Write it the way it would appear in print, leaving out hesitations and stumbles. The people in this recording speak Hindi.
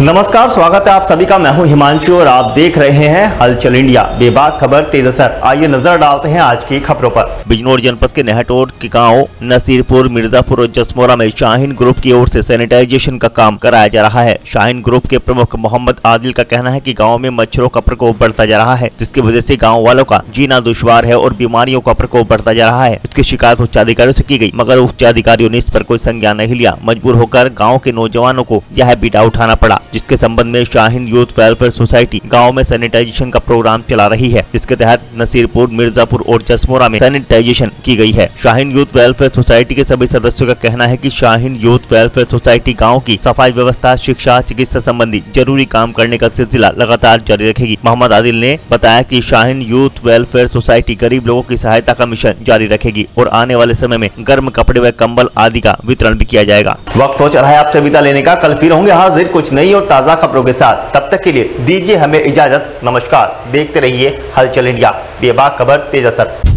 नमस्कार, स्वागत है आप सभी का। मैं हूं हिमांशु और आप देख रहे हैं हलचल इंडिया। बेबाक खबर तेज असर। आइए नजर डालते हैं आज की खबरों पर। बिजनौर जनपद के नेहटोर के गांव नसीरपुर, मिर्जापुर और जसमोरा में शाहीन ग्रुप की ओर से सैनिटाइजेशन का काम कराया जा रहा है। शाहीन ग्रुप के प्रमुख मोहम्मद आदिल का कहना है कि गाँव में मच्छरों का प्रकोप बढ़ता जा रहा है, जिसकी वजह से गाँव वालों का जीना दुश्वार है और बीमारियों का प्रकोप बढ़ता जा रहा है। इसकी शिकायत उच्च अधिकारियों से की गई, मगर उच्च अधिकारियों ने इस पर कोई संज्ञान नहीं लिया। मजबूर होकर गाँव के नौजवानों को यह बीड़ा उठाना पड़ा, जिसके संबंध में शाहीन यूथ वेलफेयर सोसाइटी गांव में सैनिटाइजेशन का प्रोग्राम चला रही है, जिसके तहत नसीरपुर, मिर्जापुर और जसमोरा में सैनिटाइजेशन की गई है। शाहीन यूथ वेलफेयर सोसाइटी के सभी सदस्यों का कहना है कि शाहीन यूथ वेलफेयर सोसाइटी गांव की सफाई व्यवस्था, शिक्षा, चिकित्सा संबंधी जरूरी काम करने का सिलसिला लगातार जारी रखेगी। मोहम्मद आदिल ने बताया कि शाहीन यूथ वेलफेयर सोसाइटी गरीब लोगों की सहायता का मिशन जारी रखेगी और आने वाले समय में गर्म कपड़े व कंबल आदि का वितरण भी किया जाएगा। वक्त हो चला है आपसे विदा लेने का। कल फिर होंगे हाजिर कुछ नई और ताजा खबरों के साथ। तब तक के लिए दीजिए हमें इजाजत। नमस्कार, देखते रहिए हलचल इंडिया। बेबाक खबर तेज असर।